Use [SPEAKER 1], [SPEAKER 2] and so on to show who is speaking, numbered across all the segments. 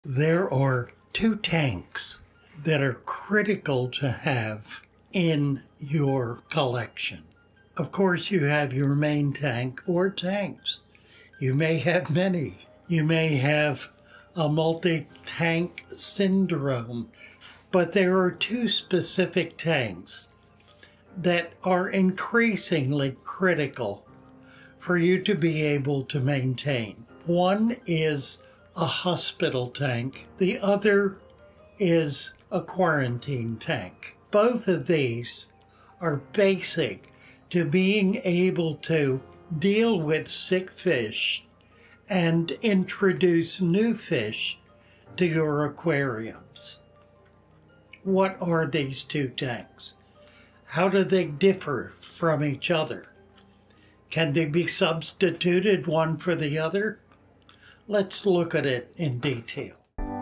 [SPEAKER 1] There are two tanks that are critical to have in your collection. Of course, you have your main tank or tanks. You may have many. You may have a multi-tank syndrome, but there are two specific tanks that are increasingly critical for you to be able to maintain. One is a hospital tank. The other is a quarantine tank. Both of these are basic to being able to deal with sick fish and introduce new fish to your aquariums. What are these two tanks? How do they differ from each other? Can they be substituted one for the other? Let's look at it in detail.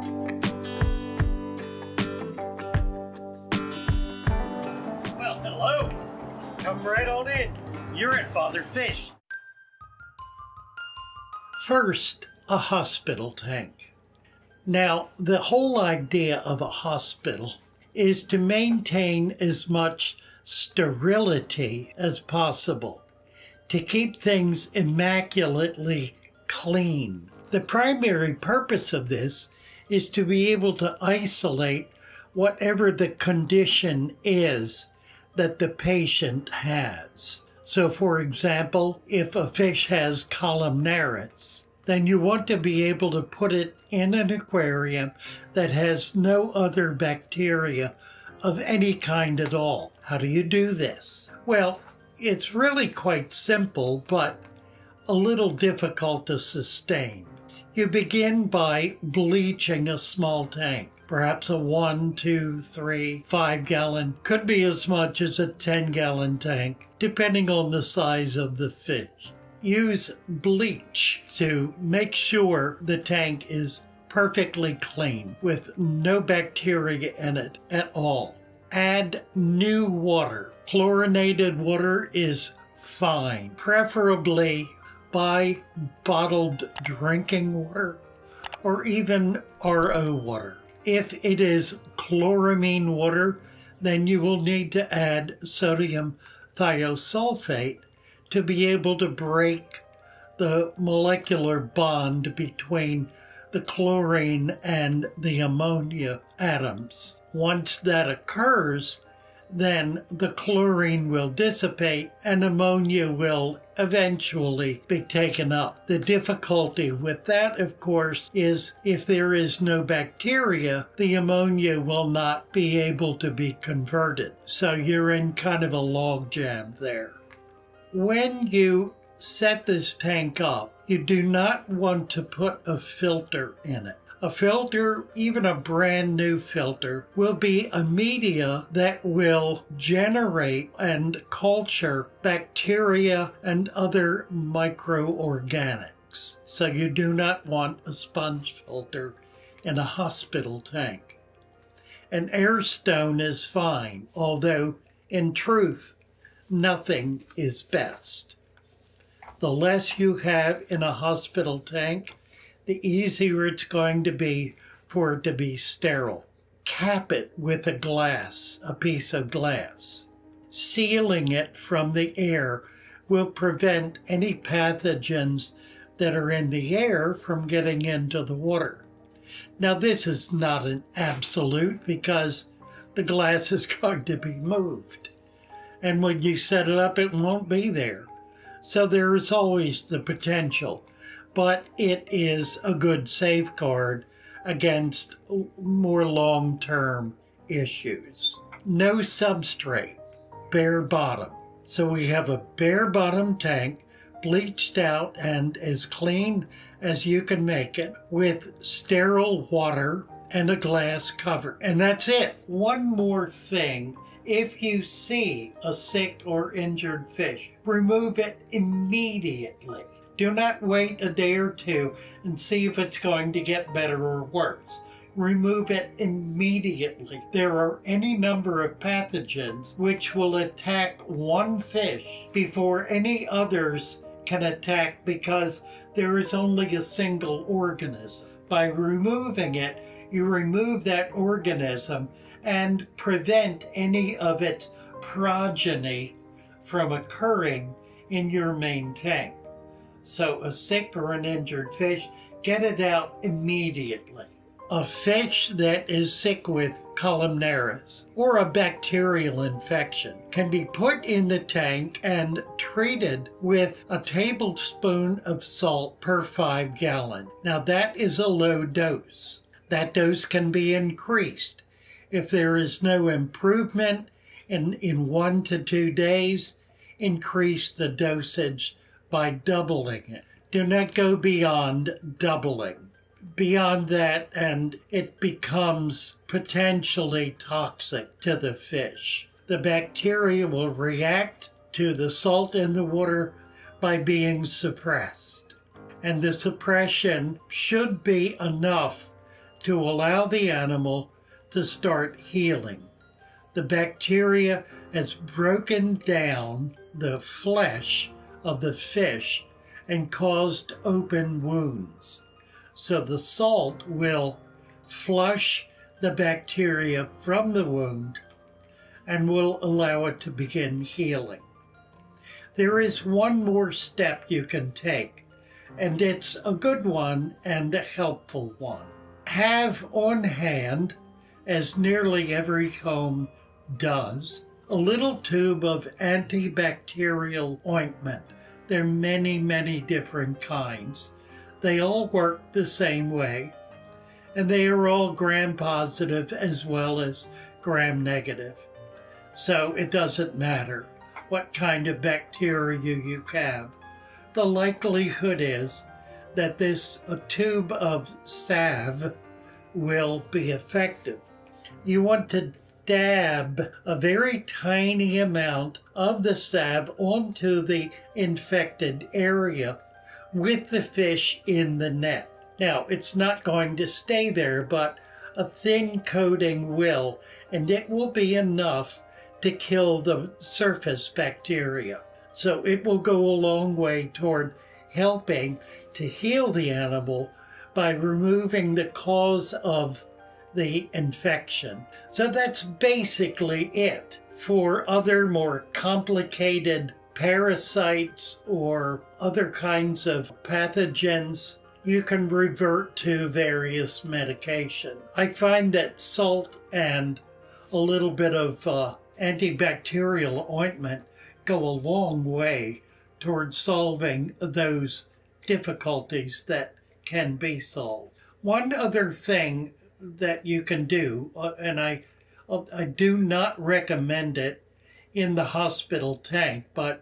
[SPEAKER 1] Well, hello. Come right on in. You're at Father Fish. First, a hospital tank. Now, the whole idea of a hospital is to maintain as much sterility as possible, to keep things immaculately clean. The primary purpose of this is to be able to isolate whatever the condition is that the patient has. So, for example, if a fish has columnaris, then you want to be able to put it in an aquarium that has no other bacteria of any kind at all. How do you do this? Well, it's really quite simple, but a little difficult to sustain. You begin by bleaching a small tank, perhaps a 1, 2, 3, 5 gallon, could be as much as a 10-gallon tank, depending on the size of the fish. Use bleach to make sure the tank is perfectly clean with no bacteria in it at all. Add new water. Chlorinated water is fine. Preferably buy bottled drinking water or even RO water. If it is chloramine water, then you will need to add sodium thiosulfate to be able to break the molecular bond between the chlorine and the ammonia atoms. Once that occurs, then the chlorine will dissipate and ammonia will eventually be taken up. The difficulty with that, of course, is if there is no bacteria, the ammonia will not be able to be converted. So you're in kind of a log jam there. When you set this tank up, you do not want to put a filter in it. A filter, even a brand new filter, will be a media that will generate and culture bacteria and other microorganics. So you do not want a sponge filter in a hospital tank. An air stone is fine, although in truth, nothing is best. The less you have in a hospital tank, the easier it's going to be for it to be sterile. Cap it with a piece of glass. Sealing it from the air will prevent any pathogens that are in the air from getting into the water. Now, this is not an absolute because the glass is going to be moved. And when you set it up, it won't be there. So there is always the potential. But it is a good safeguard against more long-term issues. No substrate, bare bottom. So we have a bare bottom tank, bleached out and as clean as you can make it, with sterile water and a glass cover. And that's it. One more thing. If you see a sick or injured fish, remove it immediately. Do not wait a day or two and see if it's going to get better or worse. Remove it immediately. There are any number of pathogens which will attack one fish before any others can attack because there is only a single organism. By removing it, you remove that organism and prevent any of its progeny from occurring in your main tank. So a sick or an injured fish, get it out immediately. A fish that is sick with columnaris or a bacterial infection can be put in the tank and treated with a tablespoon of salt per 5 gallons. Now that is a low dose. That dose can be increased. If there is no improvement in 1 to 2 days, increase the dosage by doubling it. Do not go beyond doubling. Beyond that, and it becomes potentially toxic to the fish. The bacteria will react to the salt in the water by being suppressed. And the suppression should be enough to allow the animal to start healing. The bacteria has broken down the flesh of the fish and caused open wounds. So the salt will flush the bacteria from the wound and will allow it to begin healing. There is one more step you can take, and it's a good one and a helpful one. Have on hand, as nearly every home does, a little tube of antibacterial ointment. There are many, many different kinds. They all work the same way, and they are all gram-positive as well as gram-negative. So it doesn't matter what kind of bacteria you have. The likelihood is that this tube of salve will be effective. You want to dab a very tiny amount of the salve onto the infected area with the fish in the net. Now, it's not going to stay there, but a thin coating will, and it will be enough to kill the surface bacteria. So it will go a long way toward helping to heal the animal by removing the cause of the infection. So that's basically it. For other more complicated parasites or other kinds of pathogens, you can revert to various medication. I find that salt and a little bit of antibacterial ointment go a long way towards solving those difficulties that can be solved. One other thing that you can do, and I do not recommend it in the hospital tank, but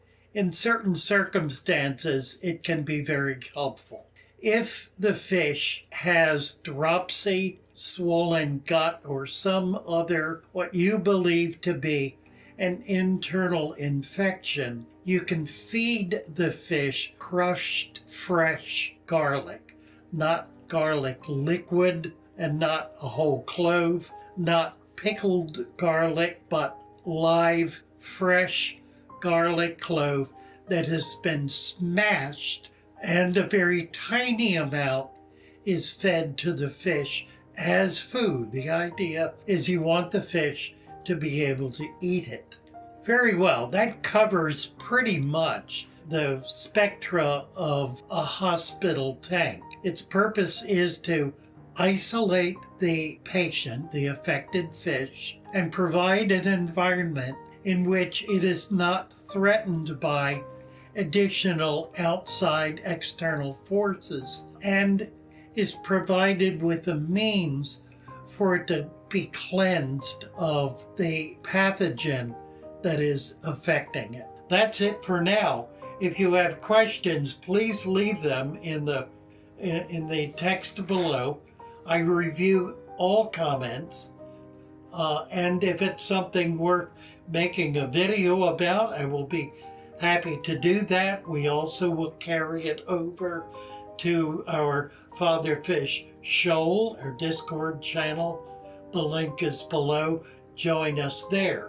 [SPEAKER 1] in certain circumstances, it can be very helpful. If the fish has dropsy, swollen gut, or some other what you believe to be an internal infection, you can feed the fish crushed fresh garlic, not garlic liquid and not a whole clove, not pickled garlic, but live, fresh garlic clove that has been smashed, and a very tiny amount is fed to the fish as food. The idea is you want the fish to be able to eat it. Very well, that covers pretty much the spectra of a hospital tank. Its purpose is to isolate the patient, the affected fish, and provide an environment in which it is not threatened by additional outside external forces and is provided with a means for it to be cleansed of the pathogen that is affecting it. That's it for now. If you have questions, please leave them in the text below. I review all comments, and if it's something worth making a video about, I will be happy to do that. We also will carry it over to our Father Fish Shoal, our Discord channel. The link is below. Join us there.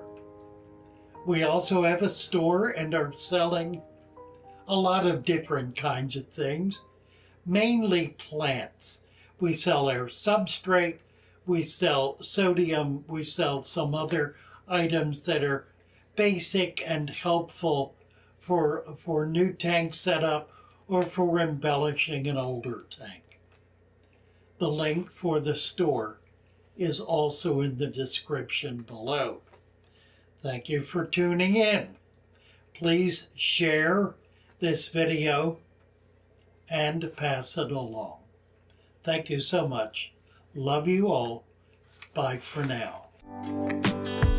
[SPEAKER 1] We also have a store and are selling a lot of different kinds of things, mainly plants. We sell our substrate, we sell sodium, we sell some other items that are basic and helpful for new tank setup or for embellishing an older tank. The link for the store is also in the description below. Thank you for tuning in. Please share this video and pass it along. Thank you so much. Love you all. Bye for now.